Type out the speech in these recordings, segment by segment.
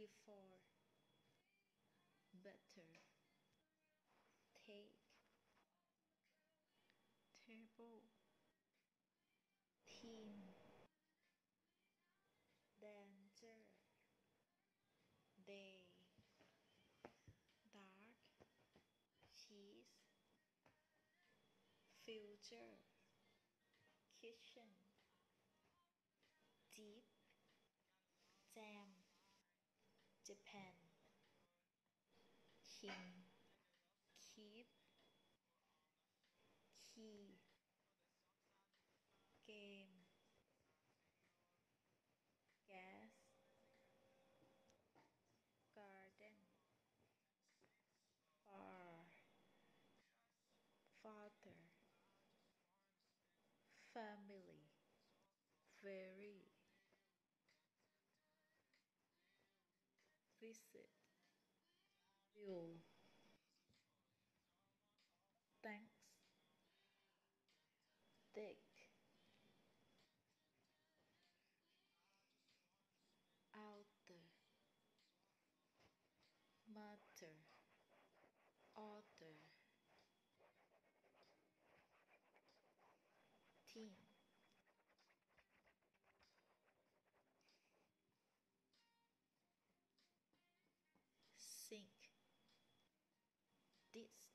before, better, take, table, team, danger, day, dark, cheese, future, kitchen, deep, jam, Japan, king, keep, key, game, gas, garden, far, father, family, very, visit, view, thanks, dick, outer, matter, author, team, sink, this,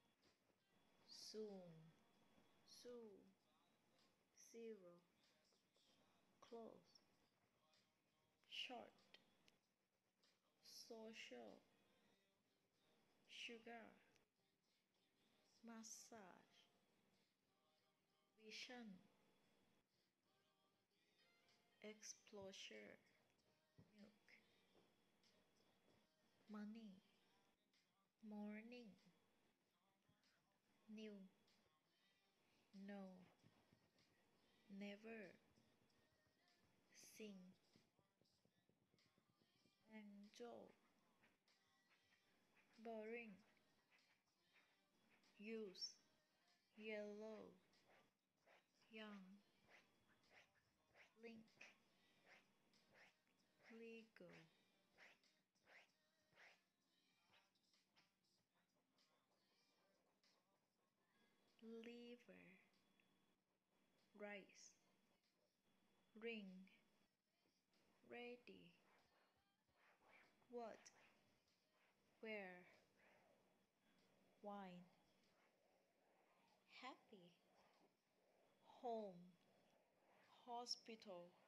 soon, sue, zero, close, short, social, sugar, massage, vision, exposure, milk, money, morning, new, no, never, sing, angel, boring, use, yellow, young, link, legal, liver, rice, ring, ready, what, where, wine, happy, home, hospital,